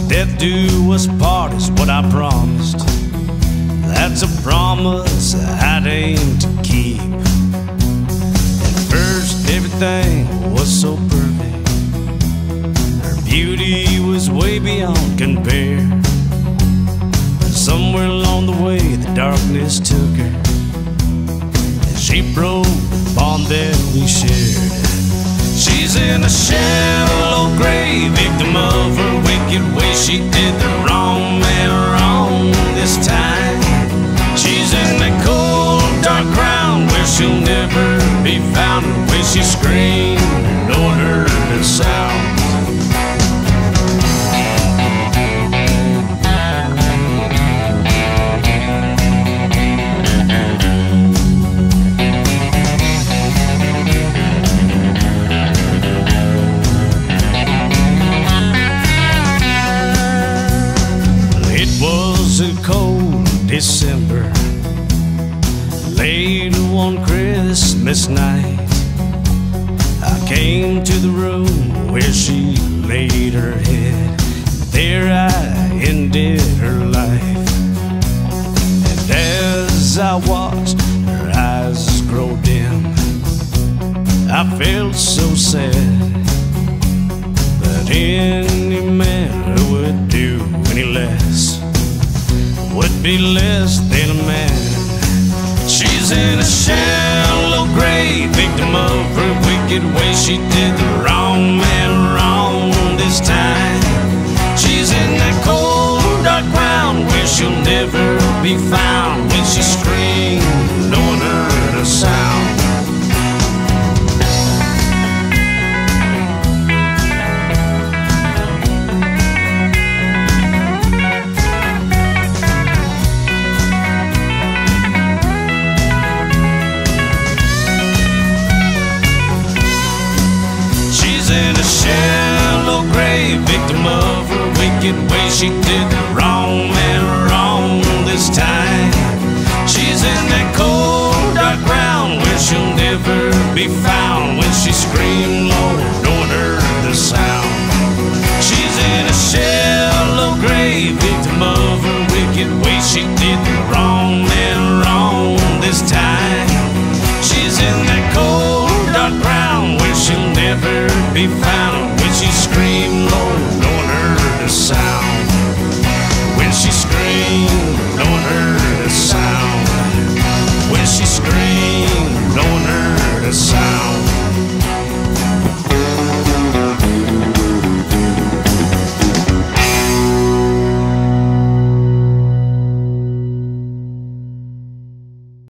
Death do us part is what I promised. That's a promise I'd aim to keep. At first everything was so perfect. Her beauty was way beyond compare. But somewhere along the way the darkness took her, and she broke the bond that we shared. She's in a shallow grave, victim of her wicked ways. She did the wrong man wrong this time. She's in that cold, dark ground where she'll never be found. When she screamed, no one heard a sound. Cold December, late one Christmas night, I came to the room where she laid her head. There I ended her life. And as I watched her eyes grow dim, I felt so sad. But any man who would do any less would be less than a man. She's in a shallow grave, victim of her wicked ways. She did the wrong man wrong this time. She's in that cold, dark ground where she'll never be found. When she screamed, no one heard a sound. In a shallow grave, victim of her wicked ways. She did the wrong man wrong this time. She's in that cold, dark ground where she'll never be found.